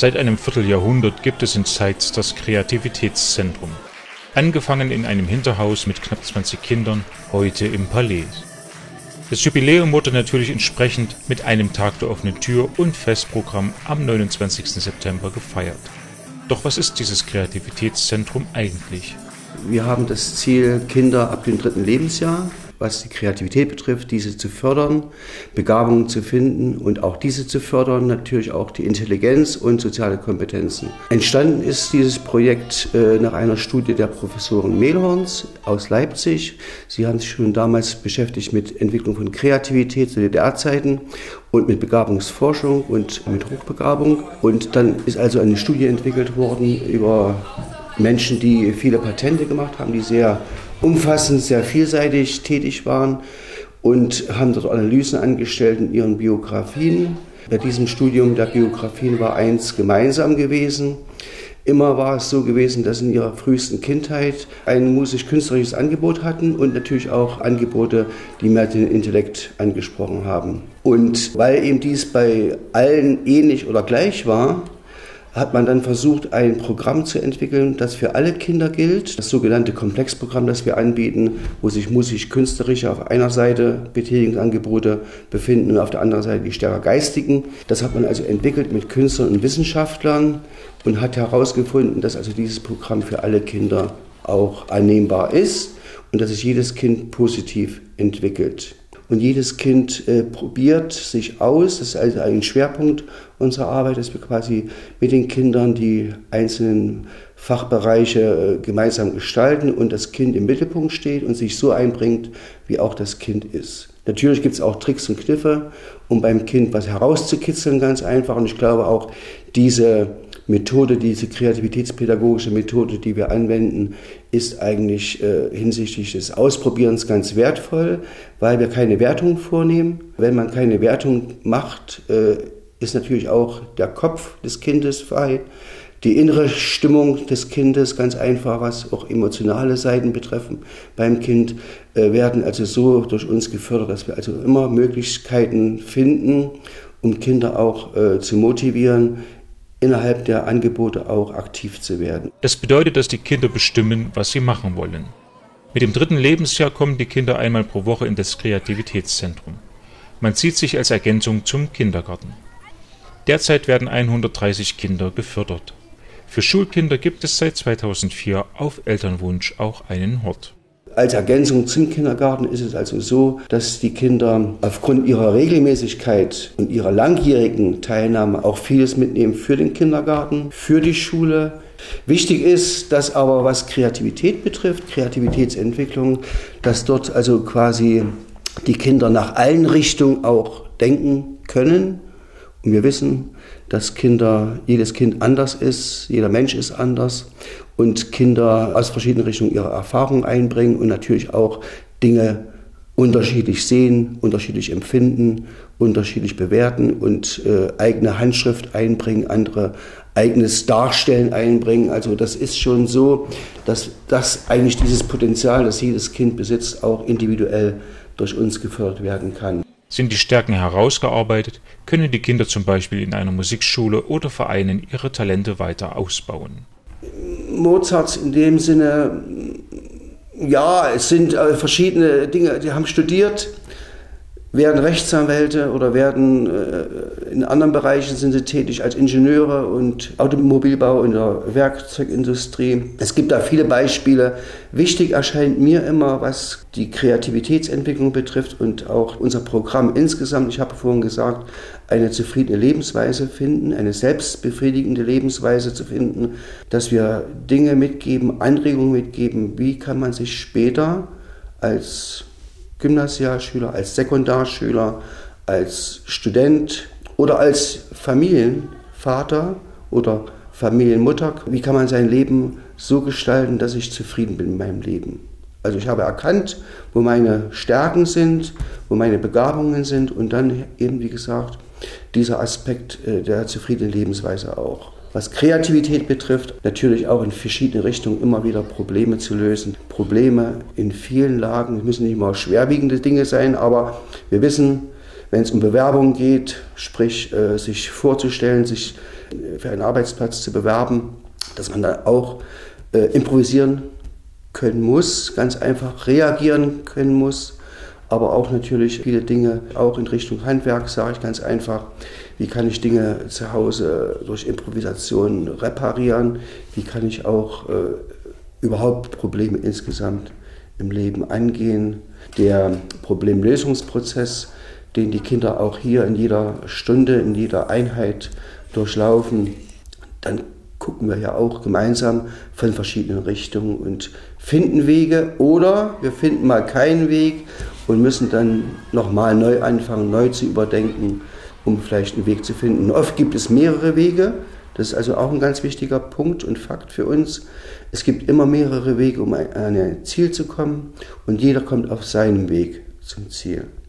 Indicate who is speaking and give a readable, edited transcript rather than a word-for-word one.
Speaker 1: Seit einem Vierteljahrhundert gibt es in Zeitz das Kreativitätszentrum. Angefangen in einem Hinterhaus mit knapp 20 Kindern, heute im Palais. Das Jubiläum wurde natürlich entsprechend mit einem Tag der offenen Tür und Festprogramm am 29. September gefeiert. Doch was ist dieses Kreativitätszentrum eigentlich?
Speaker 2: Wir haben das Ziel, Kinder ab dem 3. Lebensjahr, was die Kreativität betrifft, diese zu fördern, Begabungen zu finden und auch diese zu fördern, natürlich auch die Intelligenz und soziale Kompetenzen. Entstanden ist dieses Projekt nach einer Studie der Professoren Mehlhorns aus Leipzig. Sie haben sich schon damals beschäftigt mit Entwicklung von Kreativität zu DDR-Zeiten und mit Begabungsforschung und mit Hochbegabung. Und dann ist also eine Studie entwickelt worden über Menschen, die viele Patente gemacht haben, die sehr umfassend, sehr vielseitig tätig waren und haben dort Analysen angestellt in ihren Biografien. Bei diesem Studium der Biografien war eins gemeinsam gewesen. Immer war es so gewesen, dass sie in ihrer frühesten Kindheit ein musisch-künstlerisches Angebot hatten und natürlich auch Angebote, die mehr den Intellekt angesprochen haben. Und weil eben dies bei allen ähnlich oder gleich war, hat man dann versucht, ein Programm zu entwickeln, das für alle Kinder gilt. Das sogenannte Komplexprogramm, das wir anbieten, wo sich musisch-künstlerische auf einer Seite Betätigungsangebote befinden und auf der anderen Seite die stärker geistigen. Das hat man also entwickelt mit Künstlern und Wissenschaftlern und hat herausgefunden, dass also dieses Programm für alle Kinder auch annehmbar ist und dass sich jedes Kind positiv entwickelt. Und jedes Kind probiert sich aus, das ist also ein Schwerpunkt unserer Arbeit, dass wir quasi mit den Kindern die einzelnen Fachbereiche gemeinsam gestalten und das Kind im Mittelpunkt steht und sich so einbringt, wie auch das Kind ist. Natürlich gibt es auch Tricks und Kniffe, um beim Kind was herauszukitzeln, ganz einfach. Und ich glaube auch, diese Methode, diese kreativitätspädagogische Methode, die wir anwenden, ist eigentlich hinsichtlich des Ausprobierens ganz wertvoll, weil wir keine Wertung vornehmen. Wenn man keine Wertung macht, ist natürlich auch der Kopf des Kindes frei. Die innere Stimmung des Kindes, ganz einfach, was auch emotionale Seiten betreffen beim Kind, werden also so durch uns gefördert, dass wir also immer Möglichkeiten finden, um Kinder auch zu motivieren, innerhalb der Angebote auch aktiv zu werden.
Speaker 1: Das bedeutet, dass die Kinder bestimmen, was sie machen wollen. Mit dem 3. Lebensjahr kommen die Kinder einmal pro Woche in das Kreativitätszentrum. Man sieht sich als Ergänzung zum Kindergarten. Derzeit werden 130 Kinder gefördert. Für Schulkinder gibt es seit 2004 auf Elternwunsch auch einen Hort.
Speaker 2: Als Ergänzung zum Kindergarten ist es also so, dass die Kinder aufgrund ihrer Regelmäßigkeit und ihrer langjährigen Teilnahme auch vieles mitnehmen für den Kindergarten, für die Schule. Wichtig ist, dass aber was Kreativität betrifft, Kreativitätsentwicklung, dass dort also quasi die Kinder nach allen Richtungen auch denken können. Und wir wissen, dass jedes Kind anders ist, jeder Mensch ist anders und Kinder aus verschiedenen Richtungen ihre Erfahrungen einbringen und natürlich auch Dinge unterschiedlich sehen, unterschiedlich empfinden, unterschiedlich bewerten und eigene Handschrift einbringen, andere eigenes Darstellen einbringen. Also das ist schon so, dass das eigentlich dieses Potenzial, das jedes Kind besitzt, auch individuell durch uns gefördert werden kann.
Speaker 1: Sind die Stärken herausgearbeitet, können die Kinder zum Beispiel in einer Musikschule oder Vereinen ihre Talente weiter ausbauen.
Speaker 2: Mozart in dem Sinne, ja, es sind verschiedene Dinge, die haben studiert, werden Rechtsanwälte oder werden in anderen Bereichen sind sie tätig als Ingenieure und Automobilbau in der Werkzeugindustrie. Es gibt da viele Beispiele. Wichtig erscheint mir immer, was die Kreativitätsentwicklung betrifft und auch unser Programm insgesamt. Ich habe vorhin gesagt, eine zufriedene Lebensweise finden, eine selbstbefriedigende Lebensweise zu finden, dass wir Dinge mitgeben, Anregungen mitgeben, wie kann man sich später als Gymnasialschüler, als Sekundarschüler, als Student oder als Familienvater oder Familienmutter, wie kann man sein Leben so gestalten, dass ich zufrieden bin mit meinem Leben. Also ich habe erkannt, wo meine Stärken sind, wo meine Begabungen sind und dann eben, wie gesagt, dieser Aspekt der zufriedenen Lebensweise auch. Was Kreativität betrifft, natürlich auch in verschiedene Richtungen immer wieder Probleme zu lösen. Probleme in vielen Lagen, es müssen nicht immer schwerwiegende Dinge sein, aber wir wissen, wenn es um Bewerbungen geht, sprich sich vorzustellen, sich für einen Arbeitsplatz zu bewerben, dass man da auch improvisieren können muss, ganz einfach reagieren können muss, aber auch natürlich viele Dinge auch in Richtung Handwerk, sage ich ganz einfach. Wie kann ich Dinge zu Hause durch Improvisation reparieren? Wie kann ich auch überhaupt Probleme insgesamt im Leben angehen? Der Problemlösungsprozess, den die Kinder auch hier in jeder Stunde, in jeder Einheit durchlaufen, dann gucken wir ja auch gemeinsam von verschiedenen Richtungen und finden Wege, oder wir finden mal keinen Weg und müssen dann nochmal neu anfangen, neu zu überdenken, um vielleicht einen Weg zu finden. Und oft gibt es mehrere Wege, das ist also auch ein ganz wichtiger Punkt und Fakt für uns. Es gibt immer mehrere Wege, um an ein Ziel zu kommen, und jeder kommt auf seinem Weg zum Ziel.